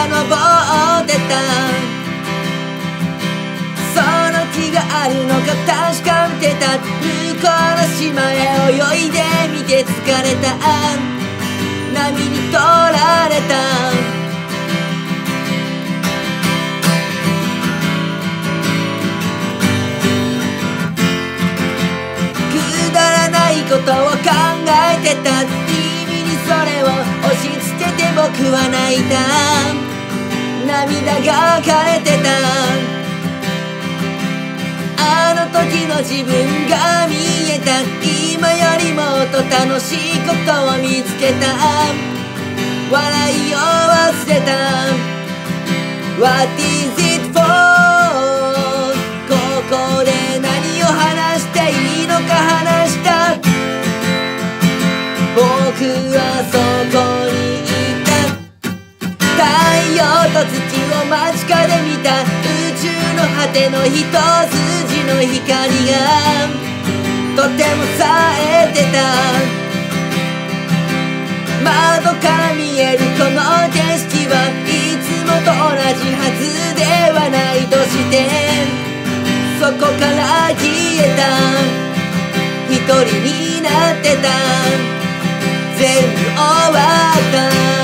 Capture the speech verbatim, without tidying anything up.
が昇ってた。その気があるのか確かめてた。向こうの島へ泳いでみて疲れた。波に取られた。くだらないことを考えてた。君にそれを押し付けて僕は泣いた。涙が枯れてた。あの時の自分が見えた。今よりもっと楽しいことを見つけた。笑いを忘れた。 What is it for? ここで何を話していいのか話した。僕はそこにいた。太陽と土を間近で見た。宇宙の果ての一筋の光がとても冴えてた。窓から見えるこの景色はいつもと同じはずではないとして、そこから消えた。一人になってた。全部終わった。